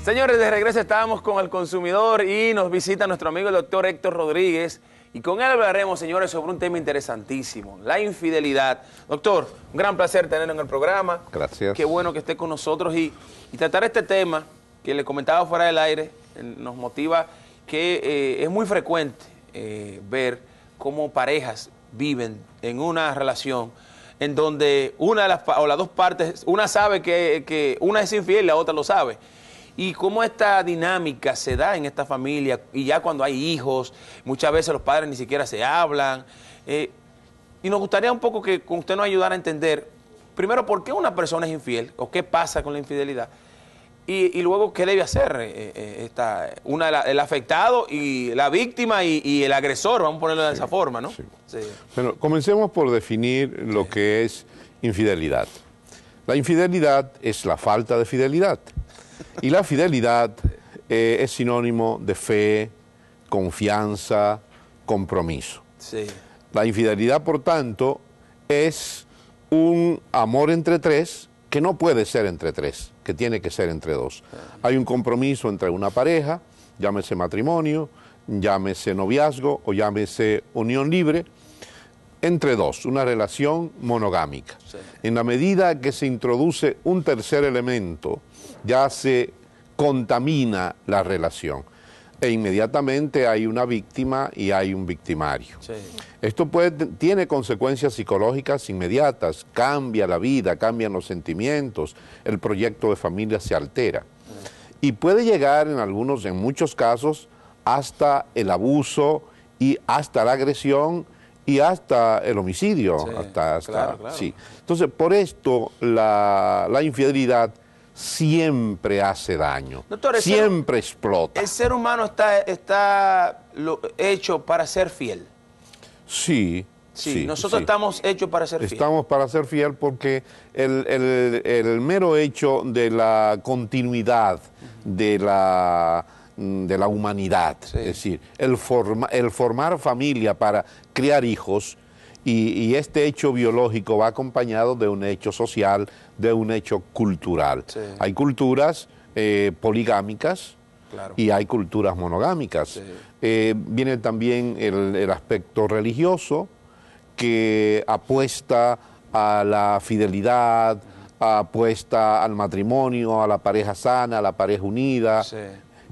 Señores, de regreso estábamos con el consumidor y nos visita nuestro amigo el doctor Héctor Rodríguez. Y con él hablaremos, señores, sobre un tema interesantísimo, la infidelidad. Doctor, un gran placer tenerlo en el programa. Gracias. Qué bueno que esté con nosotros y tratar este tema que le comentaba fuera del aire, nos motiva que es muy frecuente ver cómo parejas viven en una relación en donde una de las dos partes, una sabe que una es infiel y la otra lo sabe. Y cómo esta dinámica se da en esta familia, y ya cuando hay hijos, muchas veces los padres ni siquiera se hablan. Y nos gustaría un poco que usted nos ayudara a entender, primero, por qué una persona es infiel, o qué pasa con la infidelidad, y luego qué debe hacer el afectado, y la víctima, y el agresor, vamos a ponerlo de esa forma, ¿no? Sí. Sí. Bueno, comencemos por definir lo que es infidelidad. La infidelidad es la falta de fidelidad. Y la fidelidad es sinónimo de fe, confianza, compromiso. Sí. La infidelidad, por tanto, es un amor entre tres que no puede ser entre tres, que tiene que ser entre dos. Hay un compromiso entre una pareja, llámese matrimonio, llámese noviazgo o llámese unión libre, entre dos, una relación monogámica. Sí. En la medida que se introduce un tercer elemento, ya se contamina la relación e inmediatamente hay una víctima y hay un victimario. Sí. Esto tiene consecuencias psicológicas inmediatas, cambia la vida, cambian los sentimientos, el proyecto de familia se altera. Y puede llegar en muchos casos, hasta el abuso y hasta la agresión y hasta el homicidio. Sí, claro. Sí. Entonces, por esto la infidelidad siempre hace daño, Doctor, siempre explota. ¿El ser humano está hecho para ser fiel? Sí. Sí, nosotros estamos hechos para ser fiel. Estamos para ser fiel porque el mero hecho de la continuidad de la humanidad, Sí. es decir, el formar familia para criar hijos, y este hecho biológico va acompañado de un hecho social, de un hecho cultural. Sí. Hay culturas poligámicas, Claro. y hay culturas monogámicas. Sí. Viene también el aspecto religioso, que apuesta a la fidelidad, apuesta al matrimonio, a la pareja sana, a la pareja unida. Sí.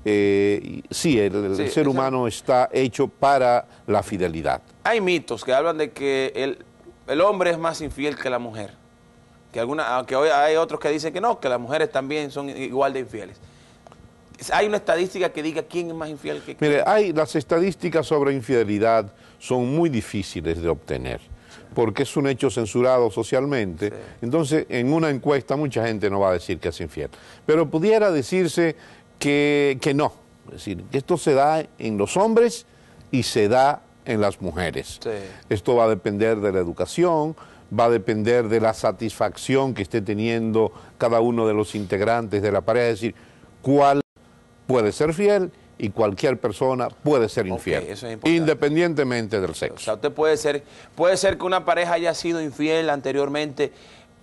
El ser humano está hecho para la fidelidad. Hay mitos que hablan de que el hombre es más infiel que la mujer. Aunque hoy hay otros que dicen que no, que las mujeres también son igual de infieles. ¿Hay una estadística que diga quién es más infiel que quién? Mire, las estadísticas sobre infidelidad son muy difíciles de obtener, porque es un hecho censurado socialmente. Sí. Entonces, en una encuesta mucha gente no va a decir que es infiel. Pero pudiera decirse que no. Es decir, que esto se da en los hombres y se da en las mujeres. Sí. Esto va a depender de la educación, va a depender de la satisfacción que esté teniendo cada uno de los integrantes de la pareja, es decir, cuál puede ser fiel y cualquier persona puede ser infiel, eso es importante. independientemente del sexo. O sea, usted puede ser que una pareja haya sido infiel anteriormente,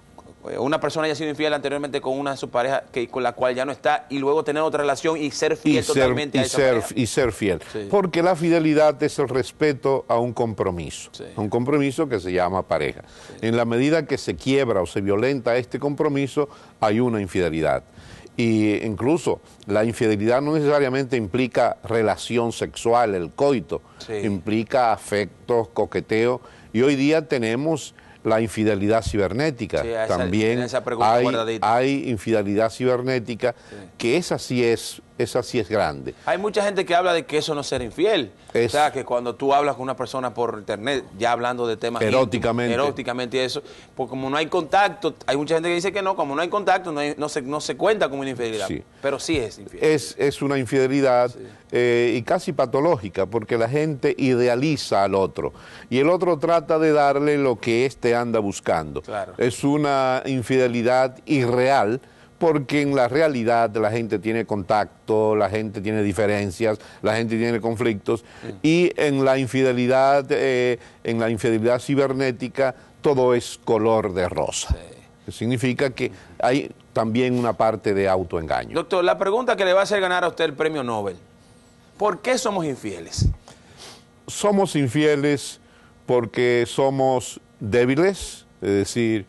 una persona haya sido infiel anteriormente con una de sus parejas con la cual ya no está, y luego tener otra relación y ser fiel totalmente a esa pareja. Y ser fiel. Sí. Porque la fidelidad es el respeto a un compromiso, Sí. a un compromiso que se llama pareja. Sí. En la medida que se quiebra o se violenta este compromiso, hay una infidelidad. Y incluso la infidelidad no necesariamente implica relación sexual, el coito, Sí. implica afectos, coqueteo, y hoy día tenemos la infidelidad cibernética. Sí, también esa pregunta guardadita. hay infidelidad cibernética, sí, que esa sí es grande. Hay mucha gente que habla de que eso no es ser infiel. O sea, que cuando tú hablas con una persona por internet, ya hablando de temas eróticamente y eso, porque como no hay contacto, hay mucha gente que dice que no, como no hay contacto, no se cuenta como una infidelidad. Sí. Pero sí es infiel. Es una infidelidad, sí, y casi patológica, porque la gente idealiza al otro y el otro trata de darle lo que éste anda buscando. Claro. Es una infidelidad irreal, porque en la realidad la gente tiene contacto, la gente tiene diferencias, la gente tiene conflictos, y en la infidelidad cibernética todo es color de rosa. Sí. que significa que hay también una parte de autoengaño. Doctor, la pregunta que le va a hacer ganar a usted el premio Nobel, ¿por qué somos infieles? Somos infieles porque somos débiles, es decir,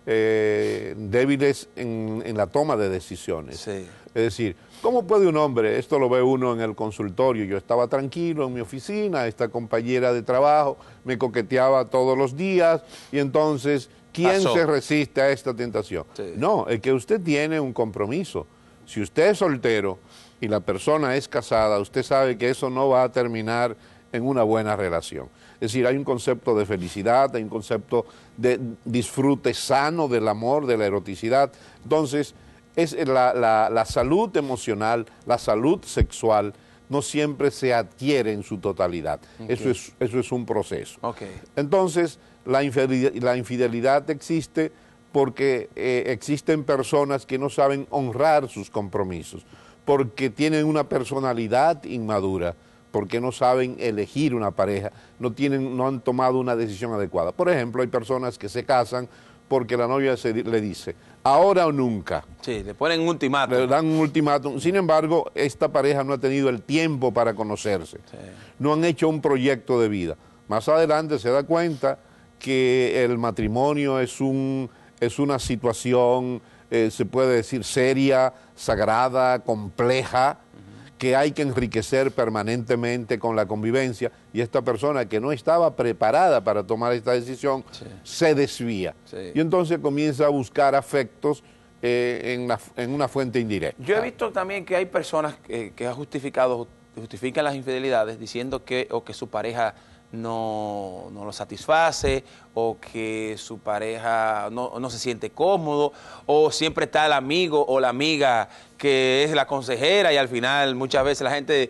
débiles en la toma de decisiones. Sí. Es decir, ¿cómo puede un hombre, esto lo ve uno en el consultorio, yo estaba tranquilo en mi oficina, esta compañera de trabajo me coqueteaba todos los días y entonces, ¿quién se resiste a esta tentación? Sí. No, es que usted tiene un compromiso. Si usted es soltero y la persona es casada, usted sabe que eso no va a terminar en una buena relación. Es decir, hay un concepto de felicidad, hay un concepto de disfrute sano del amor, de la eroticidad. Entonces, es la salud emocional, la salud sexual, no siempre se adquiere en su totalidad. Okay. Eso es un proceso. Okay. Entonces, la infidelidad existe porque existen personas que no saben honrar sus compromisos, porque tienen una personalidad inmadura, porque no saben elegir una pareja, no han tomado una decisión adecuada. Por ejemplo, hay personas que se casan porque la novia le dice, ahora o nunca. Sí, le ponen un ultimátum. Le dan un ultimátum. Sin embargo, esta pareja no ha tenido el tiempo para conocerse. Sí. No han hecho un proyecto de vida. Más adelante se da cuenta que el matrimonio es una situación, se puede decir, seria, sagrada, compleja, que hay que enriquecer permanentemente con la convivencia, y esta persona que no estaba preparada para tomar esta decisión, sí, se desvía. Sí. Y entonces comienza a buscar afectos en una fuente indirecta. Yo he visto también que hay personas que justifican las infidelidades diciendo que su pareja no lo satisface, o que su pareja no se siente cómodo, o siempre está el amigo o la amiga que es la consejera, y al final muchas veces la gente,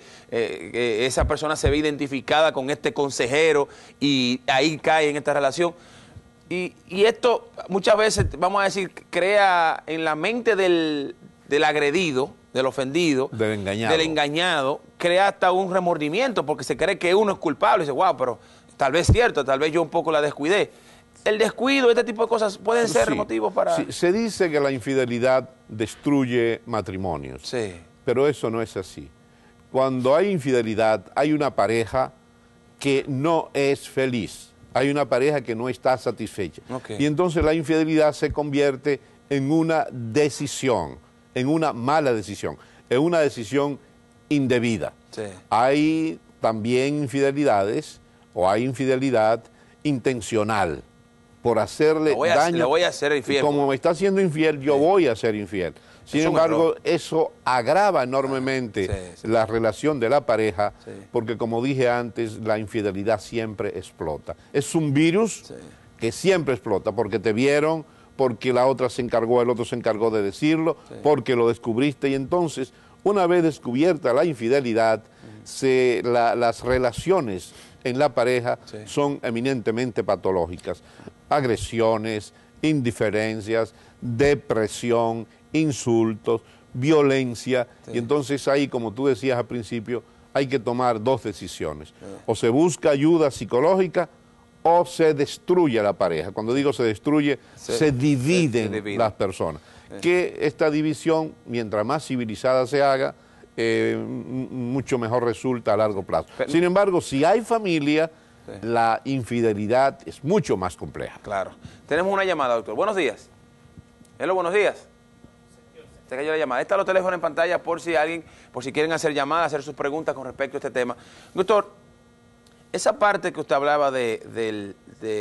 esa persona se ve identificada con este consejero y ahí cae en esta relación. Y esto muchas veces, vamos a decir, crea en la mente del agredido, del ofendido, del engañado, crea hasta un remordimiento porque se cree que uno es culpable y dice, wow, pero tal vez es cierto, tal vez yo un poco la descuidé. El descuido, este tipo de cosas pueden ser motivos para... Sí, se dice que la infidelidad destruye matrimonios, sí, pero eso no es así. Cuando hay infidelidad, hay una pareja que no es feliz, hay una pareja que no está satisfecha. Okay. Y entonces la infidelidad se convierte en una decisión, en una mala decisión, en una decisión indebida. Sí. Hay también infidelidades, o hay infidelidad intencional, por hacerle daño. Le voy a ser infiel. Como me está haciendo infiel, yo voy a ser infiel. Sin embargo, eso agrava enormemente la relación de la pareja, porque como dije antes, la infidelidad siempre explota. Es un virus que siempre explota, porque te vieron, porque la otra se encargó, el otro se encargó de decirlo, porque lo descubriste, y entonces, una vez descubierta la infidelidad, las relaciones en la pareja son eminentemente patológicas. Agresiones, indiferencias, depresión, insultos, violencia, y entonces ahí, como tú decías al principio, hay que tomar dos decisiones. O se busca ayuda psicológica o se destruye la pareja. Cuando digo se destruye, se dividen las personas. Que esta división, mientras más civilizada se haga, mucho mejor resulta a largo plazo. Sin embargo, si hay familia, la infidelidad es mucho más compleja. Claro. Tenemos una llamada, doctor. Buenos días. Hello, buenos días. Se cayó la llamada. Ahí está los teléfonos en pantalla por si quieren hacer llamadas, hacer sus preguntas con respecto a este tema. Doctor, esa parte que usted hablaba de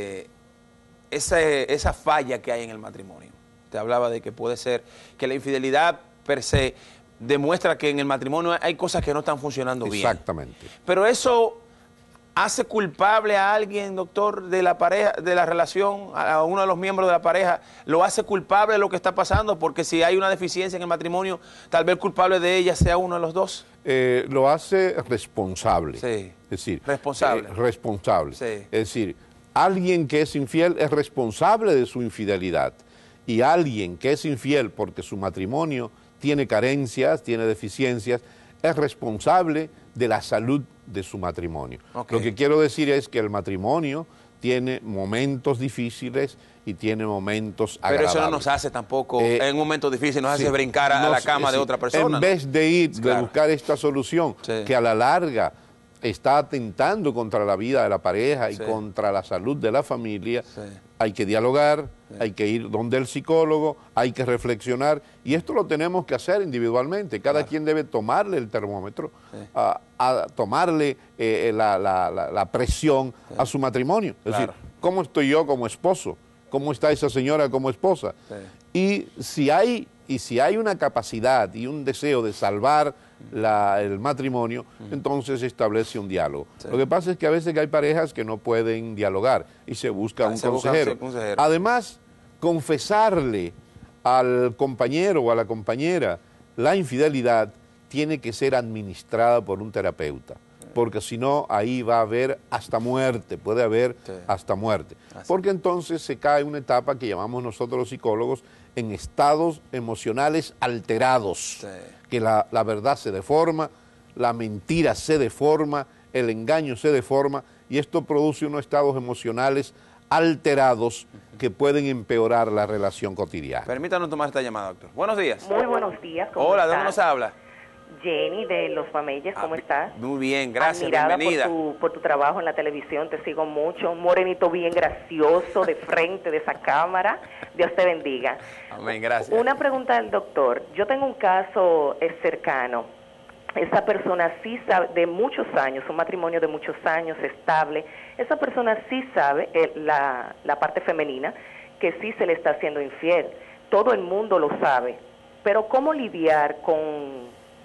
esa falla que hay en el matrimonio. Usted hablaba de que puede ser que la infidelidad per se demuestra que en el matrimonio hay cosas que no están funcionando bien. Exactamente. Pero eso hace culpable a alguien, doctor, de la pareja, de la relación, a uno de los miembros de la pareja, lo hace culpable de lo que está pasando, porque si hay una deficiencia en el matrimonio, tal vez el culpable de ella sea uno de los dos. Lo hace responsable. Sí. Es decir, responsable. Responsable. Sí. Es decir, alguien que es infiel es responsable de su infidelidad, y alguien que es infiel porque su matrimonio tiene carencias, tiene deficiencias, es responsable de la salud de su matrimonio. Okay. Lo que quiero decir es que el matrimonio tiene momentos difíciles y tiene momentos agradables. Pero eso no nos hace tampoco, en un momento difícil, nos hace brincar a la cama de otra persona. En vez de ir, de buscar esta solución, que a la larga está atentando contra la vida de la pareja y contra la salud de la familia, hay que dialogar, hay que ir donde el psicólogo, hay que reflexionar, y esto lo tenemos que hacer individualmente. Cada quien debe tomarle el termómetro, a tomarle la presión a su matrimonio. Es decir, ¿cómo estoy yo como esposo? ¿Cómo está esa señora como esposa? Y si hay una capacidad y un deseo de salvar el matrimonio, entonces se establece un diálogo. Lo que pasa es que a veces hay parejas que no pueden dialogar y se busca un consejero. Además, confesarle al compañero o a la compañera la infidelidad tiene que ser administrada por un terapeuta, porque si no, ahí va a haber hasta muerte, puede haber hasta muerte. Porque entonces se cae una etapa que llamamos nosotros los psicólogos en estados emocionales alterados, que la verdad se deforma, la mentira se deforma, el engaño se deforma, y esto produce unos estados emocionales alterados que pueden empeorar la relación cotidiana. Permítanos tomar esta llamada, doctor. Buenos días. Muy buenos días. Hola, ¿de dónde nos habla? Jenny de Los Mameyes, ¿cómo estás? Muy bien, gracias, Admirada bienvenida. por tu trabajo en la televisión, te sigo mucho, un morenito bien gracioso, de frente de esa cámara, Dios te bendiga. Amén, gracias. Una pregunta al doctor, yo tengo un caso cercano, esa persona sí sabe, de muchos años, un matrimonio de muchos años, estable, esa persona sí sabe, la parte femenina, que sí se le está haciendo infiel, todo el mundo lo sabe, pero ¿cómo lidiar con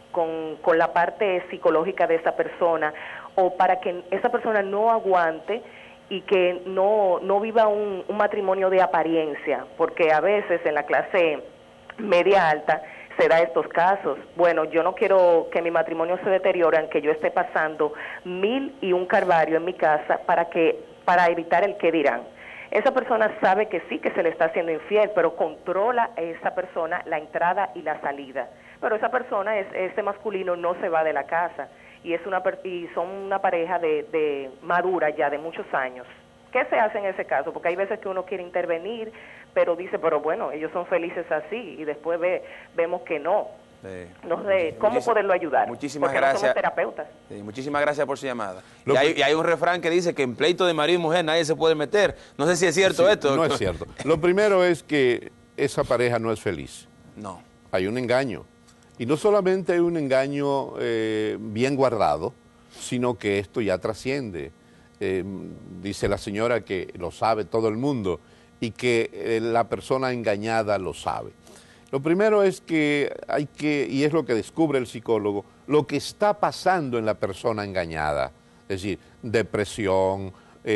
la parte psicológica de esa persona, o para que esa persona no aguante y que no viva un matrimonio de apariencia? Porque a veces en la clase media alta se da estos casos. Bueno, yo no quiero que mi matrimonio se deteriore, aunque yo esté pasando 1001 calvario en mi casa para evitar el qué dirán. Esa persona sabe que sí, que se le está haciendo infiel, pero controla a esa persona la entrada y la salida. Pero esa persona, ese masculino, no se va de la casa y son una pareja de madura ya, de muchos años. ¿Qué se hace en ese caso? Porque hay veces que uno quiere intervenir, pero dice, pero bueno, ellos son felices así, y después vemos que no. No sé, ¿cómo poderlo ayudar? Muchísimas porque gracias. No somos terapeutas. Muchísimas gracias por su llamada. Y hay un refrán que dice que en pleito de marido y mujer nadie se puede meter. No sé si es cierto esto, doctor. No es cierto. Lo primero es que esa pareja no es feliz. No. Hay un engaño. Y no solamente hay un engaño bien guardado, sino que esto ya trasciende. Dice la señora que lo sabe todo el mundo y que la persona engañada lo sabe. Lo primero es que y es lo que descubre el psicólogo, lo que está pasando en la persona engañada. Es decir, depresión,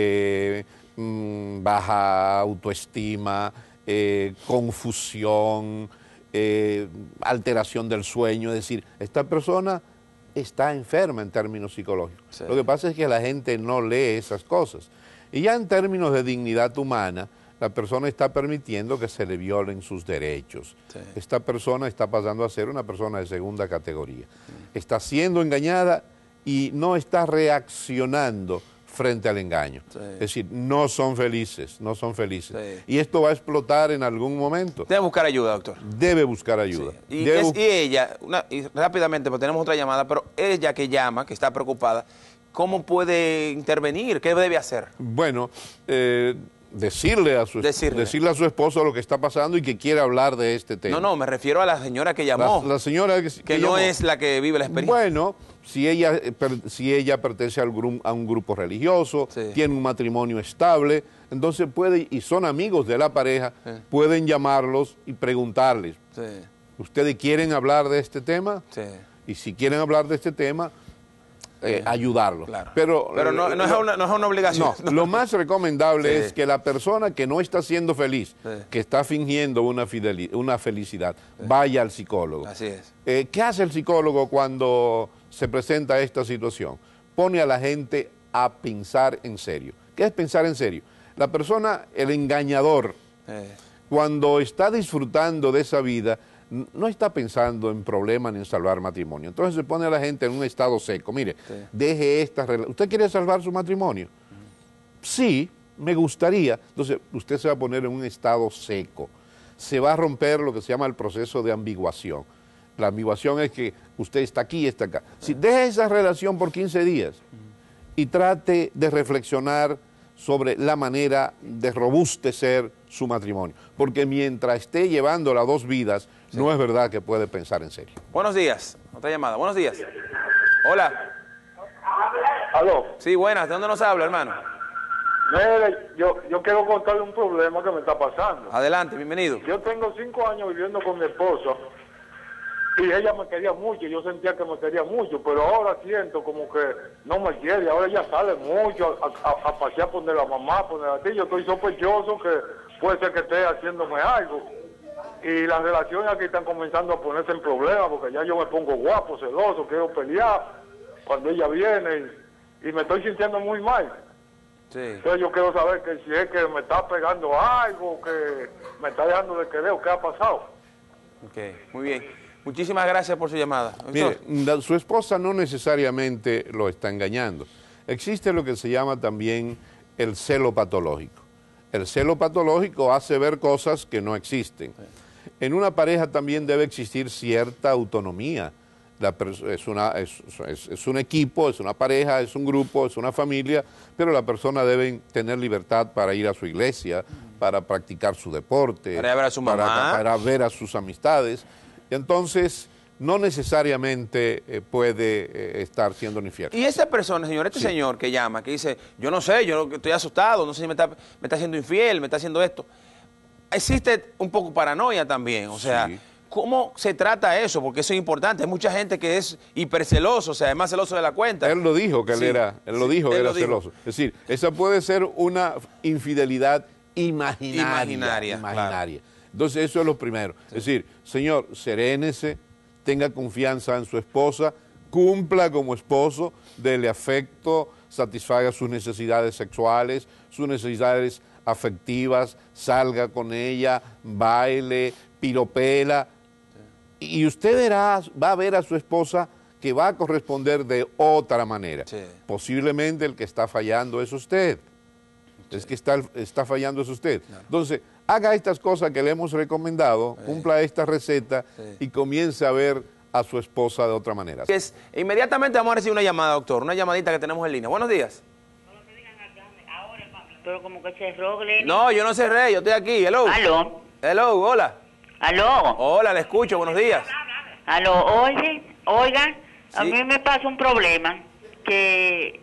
baja autoestima, confusión, alteración del sueño. Es decir, esta persona está enferma en términos psicológicos. Sí. Lo que pasa es que la gente no lee esas cosas. Y ya en términos de dignidad humana, la persona está permitiendo que se le violen sus derechos. Sí. Esta persona está pasando a ser una persona de segunda categoría. Sí. Está siendo engañada y no está reaccionando frente al engaño. Sí. Es decir, no son felices, no son felices. Sí. Y esto va a explotar en algún momento. Debe buscar ayuda, doctor. Debe buscar ayuda. Sí. Y ella, rápidamente, porque tenemos otra llamada, pero ella que llama, que está preocupada, ¿cómo puede intervenir? ¿Qué debe hacer? Bueno, decirle a su esposo lo que está pasando y que quiere hablar de este tema. No, me refiero a la señora que llamó. La señora que no llamó. Es la que vive la experiencia. Bueno, si ella pertenece a un grupo religioso, sí, tiene un matrimonio estable, entonces y son amigos de la pareja, sí, pueden llamarlos y preguntarles, sí, ¿ustedes quieren hablar de este tema? Sí. Y si quieren hablar de este tema, ayudarlo. Claro. Pero no es una obligación. No, lo más recomendable es que la persona que no está siendo feliz, que está fingiendo una felicidad, vaya al psicólogo. Así es. ¿Qué hace el psicólogo cuando se presenta esta situación? Pone a la gente a pensar en serio. ¿Qué es pensar en serio? La persona, el engañador, cuando está disfrutando de esa vida, no está pensando en problemas ni en salvar matrimonio. Entonces se pone a la gente en un estado seco. Mire, deje esta relación. ¿Usted quiere salvar su matrimonio? Sí, me gustaría, entonces usted se va a poner en un estado seco, se va a romper lo que se llama el proceso de ambiguación. La ambiguación es que usted está aquí y está acá. Si deja esa relación por 15 días y trate de reflexionar sobre la manera de robustecer su matrimonio, porque mientras esté llevando las dos vidas, no es verdad que puede pensar en serio. Buenos días. Otra llamada. Buenos días. Hola. Aló. Sí, buenas. ¿De dónde nos habla, hermano? Mire, yo quiero contarle un problema que me está pasando. Adelante, bienvenido. Yo tengo 5 años viviendo con mi esposa y ella me quería mucho, yo sentía que me quería mucho, pero ahora siento como que no me quiere. Ahora ella sale mucho a pasear por la mamá, por la tía. Yo estoy sospechoso que puede ser que esté haciéndome algo. Y las relaciones aquí están comenzando a ponerse en problemas porque ya yo me pongo guapo, celoso, quiero pelear cuando ella viene y me estoy sintiendo muy mal. Sí. Entonces yo quiero saber que si es que me está pegando algo, que me está dejando de querer o qué ha pasado. Ok, muy bien. Muchísimas gracias por su llamada. Mire, su esposa no necesariamente lo está engañando. Existe lo que se llama también el celo patológico. El celo patológico hace ver cosas que no existen. En una pareja también debe existir cierta autonomía. Es un equipo, es una pareja, es un grupo, es una familia, pero la persona debe tener libertad para ir a su iglesia, para practicar su deporte, para ver a su mamá, para ver a sus amistades. Entonces, no necesariamente puede estar siendo infiel. Y esa persona, señor, este señor que llama, que dice, yo no sé, yo estoy asustado, no sé si me está haciendo infiel, me está haciendo esto. Existe un poco paranoia también, o sea, sí. ¿Cómo se trata eso? Porque eso es importante. Hay mucha gente que es hiperceloso, o sea, es más celoso de la cuenta. Él lo dijo que sí, él lo dijo que era celoso. Es decir, esa puede ser una infidelidad imaginaria. Claro. Entonces, eso es lo primero. Sí. Es decir, señor, serénese, tenga confianza en su esposa, cumpla como esposo, dele afecto, satisfaga sus necesidades sexuales, sus necesidades afectivas, salga con ella, baile, piropela. Y usted va a ver a su esposa que va a corresponder de otra manera. Sí. Posiblemente el que está fallando es usted. Sí. Es que está fallando es usted. Claro. Entonces, haga estas cosas que le hemos recomendado, sí. Cumpla esta receta, sí. Y comience a ver a su esposa de otra manera. Inmediatamente vamos a recibir una llamada, doctor, una llamadita que tenemos en línea. Buenos días. Pero como que cerró, Glenny. No, yo no cerré, yo estoy aquí. Hello. Aló. Hello, hola. Aló. Hola, le escucho, buenos días. Aló, oigan, sí. A mí me pasa un problema, que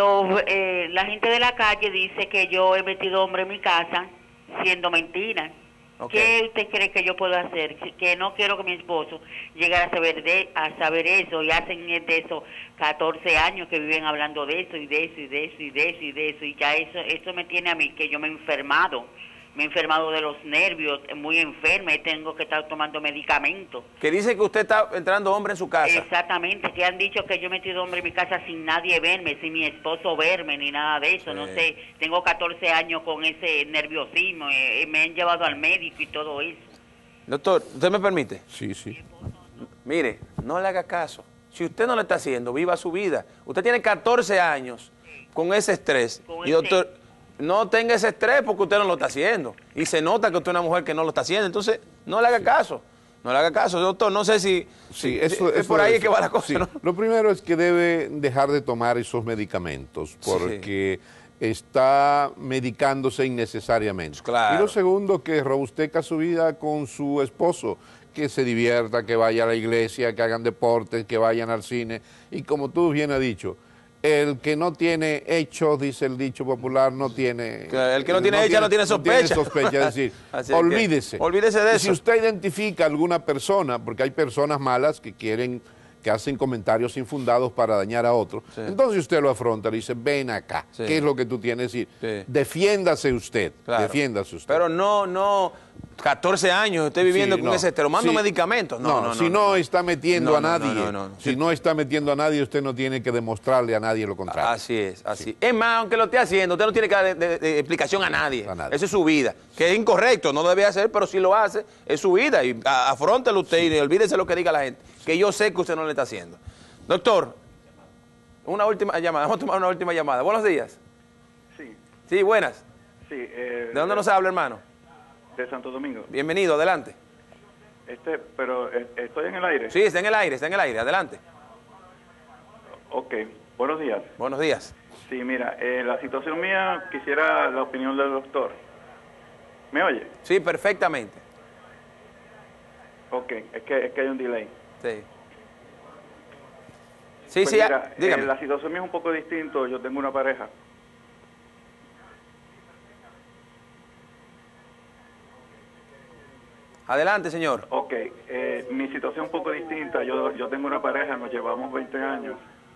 la gente de la calle dice que yo he metido hombre en mi casa, siendo mentira. Okay. ¿Qué usted cree que yo puedo hacer? Que no quiero que mi esposo llegue a saber eso, y hacen de eso 14 años que viven hablando de eso, y de eso, y de eso, y de eso, y de eso, y ya eso me tiene a mí, que yo me he enfermado de los nervios, muy enferma, y tengo que estar tomando medicamentos. Que dice que usted está entrando hombre en su casa. Exactamente, que han dicho que yo he metido hombre en mi casa sin nadie verme, sin mi esposo verme, ni nada de eso, sí. No sé, tengo 14 años con ese nerviosismo, me han llevado al médico y todo eso. Doctor, ¿usted me permite? Sí, sí. Mire, no le haga caso. Si usted no le está haciendo, viva su vida. Usted tiene 14 años con ese estrés. Y doctor, no tenga ese estrés porque usted no lo está haciendo. Y se nota que usted es una mujer que no lo está haciendo. Entonces, no le haga caso. No le haga caso, doctor. No sé si eso por ahí es que va la cosa, sí. ¿No? Lo primero es que debe dejar de tomar esos medicamentos porque está medicándose innecesariamente. Claro. Y lo segundo, que robustezca su vida con su esposo, que se divierta, que vaya a la iglesia, que hagan deportes, que vayan al cine. Y como tú bien has dicho, el que no tiene hecho, dice el dicho popular, no tiene... El que no tiene hecha no tiene sospecha. No tiene sospecha, es decir, olvídese. Olvídese de eso. Si usted identifica a alguna persona, porque hay personas malas que hacen comentarios infundados para dañar a otro, sí. Entonces usted lo afronta, le dice, ven acá, sí. ¿Qué es lo que tú tienes que decir? Sí. Defiéndase usted, claro. Defiéndase usted. Pero no, 14 años usted viviendo con ese tomando medicamentos. No, si no está metiendo a nadie, si no está metiendo a nadie, usted no tiene que demostrarle a nadie lo contrario. Así es, así. Sí. Es más, aunque lo esté haciendo, usted no tiene que dar de explicación a nadie. Esa es su vida, que es incorrecto, no lo debe hacer, pero si lo hace, es su vida. Y afróntelo usted y olvídese lo que diga la gente, que yo sé que usted no le está haciendo. Doctor, una última llamada, vamos a tomar una última llamada. Buenos días. Sí. Sí, buenas. Sí. ¿De dónde nos habla, hermano? De Santo Domingo. Bienvenido, adelante. Pero estoy en el aire. Sí, está en el aire, adelante. Ok, buenos días. Buenos días. Sí, mira, la situación mía, quisiera la opinión del doctor. ¿Me oye? Sí, perfectamente. Ok, es que hay un delay. Sí. Sí, Pues sí, mira, dígame. la situación mía es un poco distinto. Yo tengo una pareja. Adelante, señor. Ok, mi situación es un poco distinta. Yo tengo una pareja, nos llevamos 20 años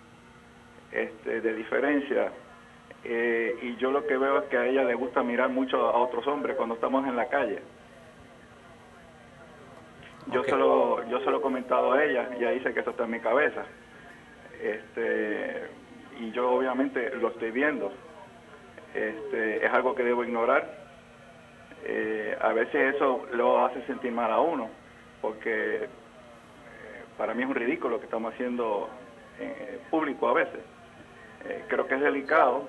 de diferencia. Y yo lo que veo es que a ella le gusta mirar mucho a otros hombres cuando estamos en la calle. Yo Ok. se lo he comentado a ella y ella dice que eso está en mi cabeza. Y yo obviamente lo estoy viendo. Es algo que debo ignorar. A veces eso lo hace sentir mal a uno, porque para mí es un ridículo lo que estamos haciendo en público a veces. Creo que es delicado,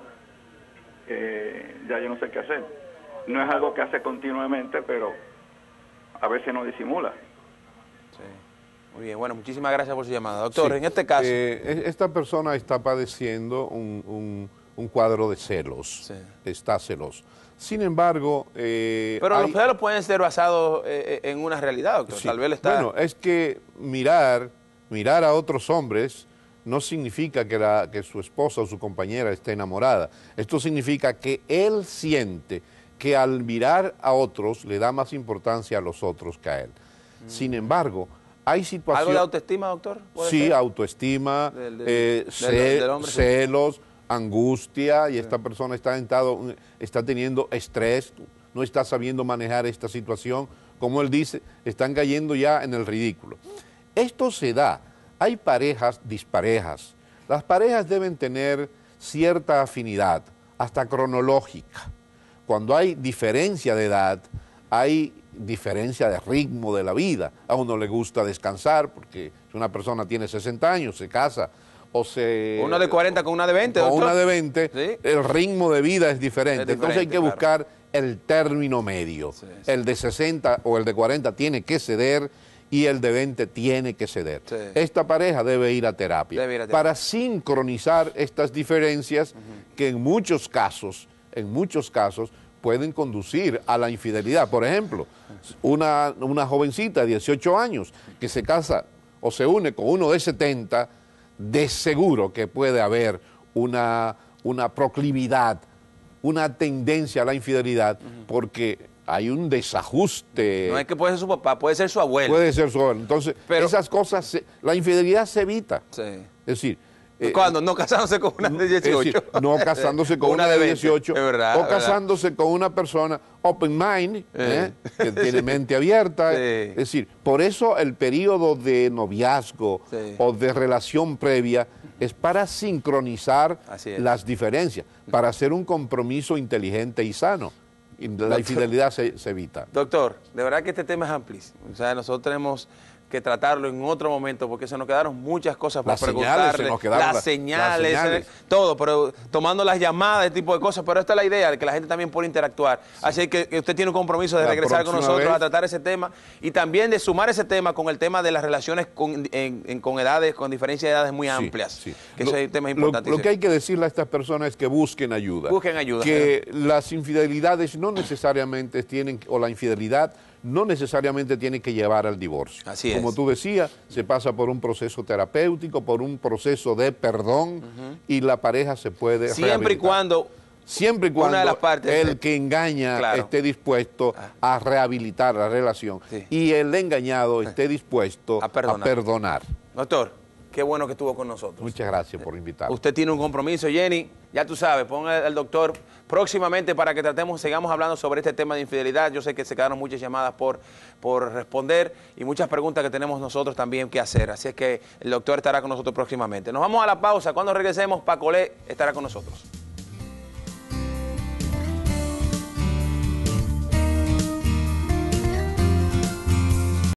ya yo no sé qué hacer. No es algo que hace continuamente, pero a veces no disimula. Sí. Muy bien, bueno, muchísimas gracias por su llamada. Doctor, Sí, en este caso... esta persona está padeciendo un cuadro de celos, Sí. está celoso. Sin embargo... pero los celos pueden ser basados en una realidad, doctor. Sí. Tal vez está... Bueno, es que mirar a otros hombres no significa que su esposa o su compañera esté enamorada. Esto significa que él siente que al mirar a otros le da más importancia a los otros que a él. Sin embargo, hay situaciones... ¿Algo de autoestima, doctor? Sí, ser? autoestima, del hombre, sí. celos, angustia, y esta persona está teniendo estrés, no está sabiendo manejar esta situación. Como él dice, están cayendo ya en el ridículo. Esto se da. Hay parejas disparejas. Las parejas deben tener cierta afinidad, hasta cronológica. Cuando hay diferencia de edad, hay diferencia de ritmo de la vida. A uno le gusta descansar porque si una persona tiene 60 años, se casa Una de 40 con una de 20, con doctor. una de 20, ¿Sí? el ritmo de vida es diferente. Entonces hay que claro. buscar el término medio. Sí, sí. El de 60 o el de 40 tiene que ceder y el de 20 tiene que ceder. Sí. Esta pareja debe ir a terapia, Debe ir a terapia. para sincronizar estas diferencias que en muchos casos, pueden conducir a la infidelidad. Por ejemplo, una jovencita de 18 años que se casa o se une con uno de 70, de seguro que puede haber una proclividad, una tendencia a la infidelidad, porque hay un desajuste. No es que puede ser su papá, puede ser su abuelo. Puede ser su abuelo. Entonces, Pero- esas cosas, la infidelidad se evita. Sí. Es decir, ¿Cuándo? No casándose con una de 18. es decir, no casándose con una de 20, 18, es verdad, o es verdad. casándose con una persona open mind, que tiene mente abierta. Sí. Es decir, por eso el periodo de noviazgo Sí. o de relación previa es para sincronizar Así es. las diferencias, para hacer un compromiso inteligente y sano. Y la infidelidad se evita. Doctor, de verdad que este tema es amplísimo. O sea, nosotros tenemos que tratarlo en otro momento porque se nos quedaron muchas cosas por Las señales, preguntarle. se nos quedaron las señales. señales, todo, pero tomando las llamadas, este tipo de cosas. Pero esta es la idea, de que la gente también pueda interactuar. Así que usted tiene un compromiso de La regresar con próxima nosotros vez. a tratar ese tema y también de sumar ese tema con el tema de las relaciones con edades, con diferencia de edades muy amplias. Sí. Que ese tema es importante. Lo que hay que decirle a estas personas es que busquen ayuda. Busquen ayuda. Que las infidelidades no necesariamente tienen, o la infidelidad no necesariamente tiene que llevar al divorcio. Así Como es. tú decías, se pasa por un proceso terapéutico, por un proceso de perdón, y la pareja se puede Siempre y rehabilitar. cuando Siempre y una cuando de las partes el que engaña Claro. esté dispuesto a rehabilitar la relación, Sí. y el engañado esté dispuesto A perdonar. a perdonar. Doctor, qué bueno que estuvo con nosotros. Muchas gracias por invitarme. Usted tiene un compromiso, Jenny, ya tú sabes, ponga al doctor próximamente para que sigamos hablando sobre este tema de infidelidad. Yo sé que se quedaron muchas llamadas por responder y muchas preguntas que tenemos nosotros también que hacer. Así es que el doctor estará con nosotros próximamente. Nos vamos a la pausa. Cuando regresemos, Paco Le estará con nosotros.